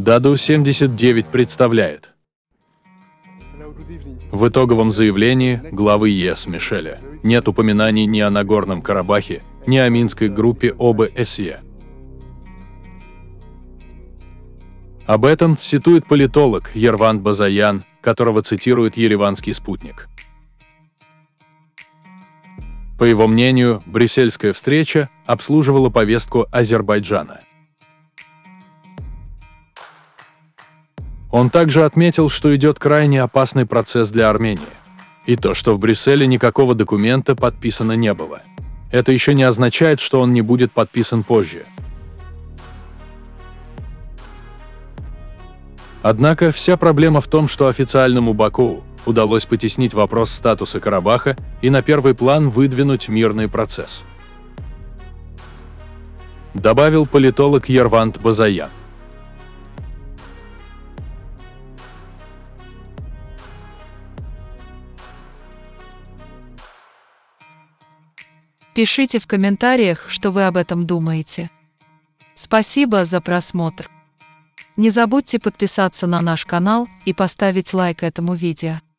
Даду-79 представляет. В итоговом заявлении главы ЕС Мишеля нет упоминаний ни о Нагорном Карабахе, ни о Минской группе ОБСЕ. Об этом сетует политолог Ерван Базаян, которого цитирует ереванский спутник. По его мнению, брюссельская встреча обслуживала повестку Азербайджана. Он также отметил, что идет крайне опасный процесс для Армении. И то, что в Брюсселе никакого документа подписано не было. Это еще не означает, что он не будет подписан позже. Однако вся проблема в том, что официальному Баку удалось потеснить вопрос статуса Карабаха и на первый план выдвинуть мирный процесс. Добавил политолог Ерван Базаян. Пишите в комментариях, что вы об этом думаете. Спасибо за просмотр. Не забудьте подписаться на наш канал и поставить лайк этому видео.